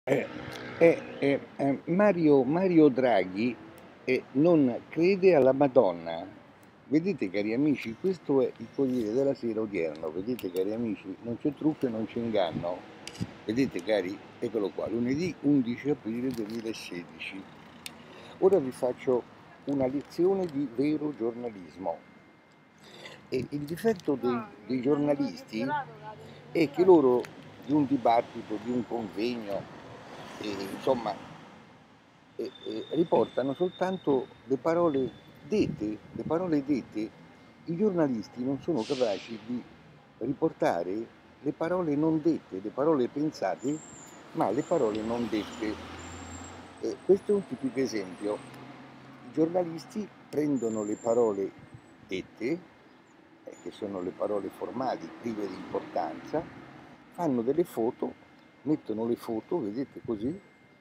Mario Draghi non crede alla Madonna. Vedete cari amici, questo è il Corriere della Sera odierno. Vedete cari amici, non c'è trucco e non c'è inganno. Vedete cari, eccolo qua, lunedì 11 aprile 2016. Ora vi faccio una lezione di vero giornalismo. E il difetto dei giornalisti è che loro di un dibattito, di un convegno, insomma, riportano soltanto le parole dette, le parole dette. I giornalisti non sono capaci di riportare le parole non dette, le parole pensate, ma le parole non dette. Questo è un tipico esempio. I giornalisti prendono le parole dette, che sono le parole formali prive di importanza, fanno delle foto, mettono le foto, vedete così,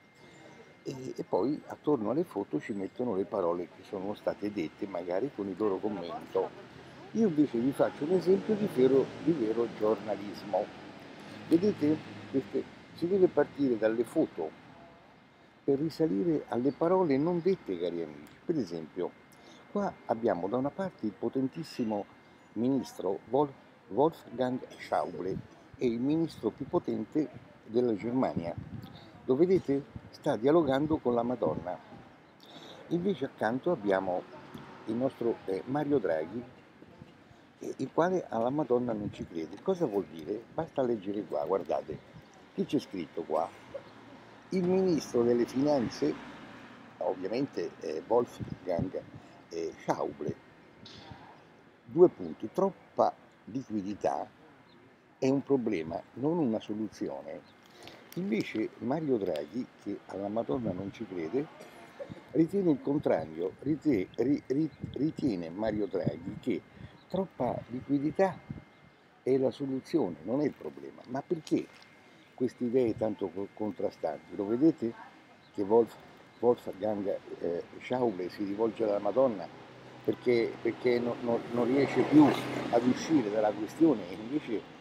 e poi attorno alle foto ci mettono le parole che sono state dette, magari con il loro commento. Io invece vi faccio un esempio di vero giornalismo. Vedete, si deve partire dalle foto per risalire alle parole non dette, cari amici. Per esempio, qua abbiamo da una parte il potentissimo ministro Wolfgang Schäuble, è il ministro più potente della Germania. Lo vedete? Sta dialogando con la Madonna. Invece accanto abbiamo il nostro Mario Draghi, il quale alla Madonna non ci crede. Cosa vuol dire? Basta leggere qua, guardate. Che c'è scritto qua? Il ministro delle finanze, ovviamente Wolfgang Schäuble, due punti, troppa liquidità è un problema, non una soluzione. Invece Mario Draghi, che alla Madonna non ci crede, ritiene il contrario, ritiene Mario Draghi che troppa liquidità è la soluzione, non è il problema. Ma perché queste idee tanto contrastanti? Lo vedete che Wolfgang Schäuble si rivolge alla Madonna perché non riesce più ad uscire dalla questione, e invece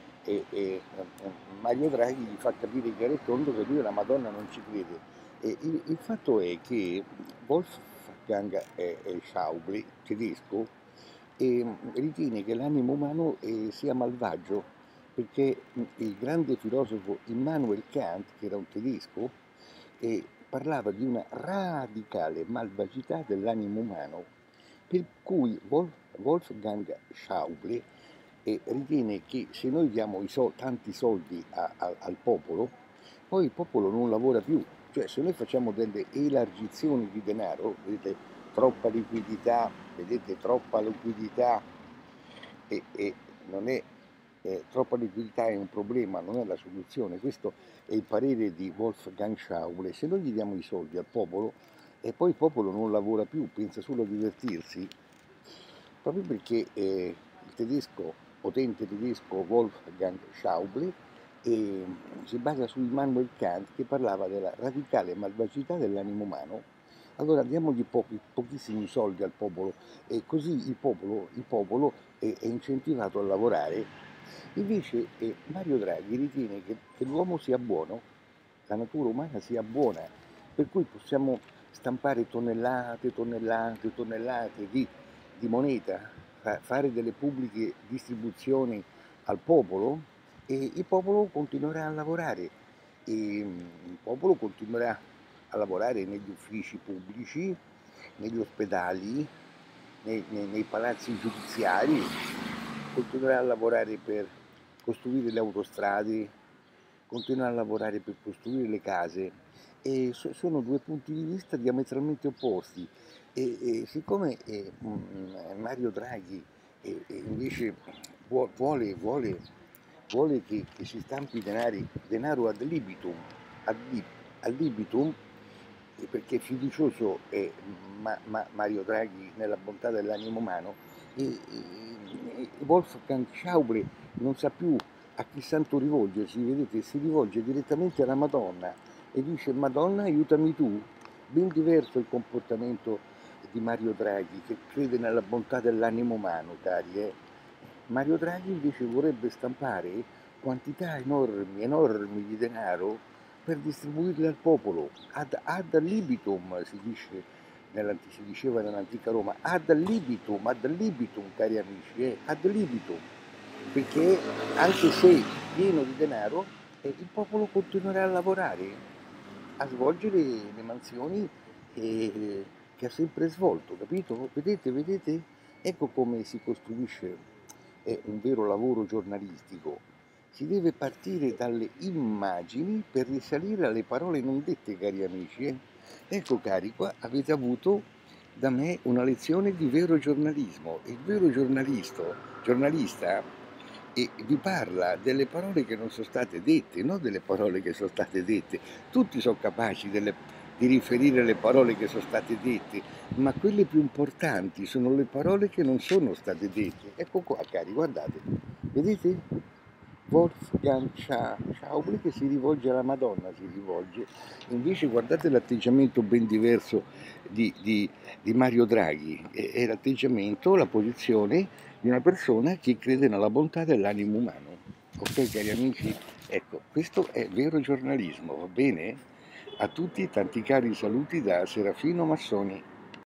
Mario Draghi gli fa capire chiaro e tondo che lui alla Madonna non ci crede. Il fatto è che Wolfgang Schäuble, tedesco, ritiene che l'animo umano sia malvagio, perché il grande filosofo Immanuel Kant, che era un tedesco, parlava di una radicale malvagità dell'animo umano, per cui Wolfgang Schäuble ritiene che se noi diamo tanti soldi al popolo, poi il popolo non lavora più. Cioè se noi facciamo delle elargizioni di denaro, vedete, troppa liquidità, vedete, troppa liquidità, e non è, troppa liquidità è un problema, non è la soluzione. Questo è il parere di Wolfgang Schäuble. Se noi gli diamo i soldi al popolo e poi il popolo non lavora più, pensa solo a divertirsi, proprio perché il tedesco, potente tedesco Wolfgang Schäuble, si basa su Immanuel Kant, che parlava della radicale malvagità dell'animo umano. Allora diamogli pochissimi soldi al popolo e così il popolo è incentivato a lavorare. Invece Mario Draghi ritiene che l'uomo sia buono, la natura umana sia buona, per cui possiamo stampare tonnellate, tonnellate, tonnellate di moneta, fare delle pubbliche distribuzioni al popolo, e il popolo continuerà a lavorare. Il popolo continuerà a lavorare negli uffici pubblici, negli ospedali, nei palazzi giudiziari, continuerà a lavorare per costruire le autostrade, continuerà a lavorare per costruire le case. E sono due punti di vista diametralmente opposti. Siccome Mario Draghi invece vuole che si stampi denaro ad libitum, perché è fiducioso Mario Draghi nella bontà dell'animo umano, Wolfgang Schäuble non sa più a chi santo rivolgersi, vedete, si rivolge direttamente alla Madonna e dice: Madonna, aiutami tu. Ben diverso il comportamento di Mario Draghi, che crede nella bontà dell'animo umano, cari. Mario Draghi invece vorrebbe stampare quantità enormi, enormi di denaro per distribuirli al popolo, ad libitum si diceva nell'antica Roma, ad libitum, cari amici, ad libitum, perché anche se pieno di denaro, il popolo continuerà a lavorare, a svolgere le mansioni che ha sempre svolto, capito? Vedete? Ecco come si costruisce un vero lavoro giornalistico. Si deve partire dalle immagini per risalire alle parole non dette, cari amici. Ecco, cari, qua avete avuto da me una lezione di vero giornalismo. Il vero giornalista vi parla delle parole che non sono state dette, non delle parole che sono state dette. Tutti sono capaci di riferire le parole che sono state dette, ma quelle più importanti sono le parole che non sono state dette. Ecco qua, cari, guardate, vedete? Wolfgang Schauble che si rivolge alla Madonna, si rivolge. Invece guardate l'atteggiamento ben diverso di Mario Draghi, è l'atteggiamento, la posizione di una persona che crede nella bontà dell'animo umano. Ok, cari amici? Ecco, questo è vero giornalismo, va bene? A tutti tanti cari saluti da Serafino Massoni.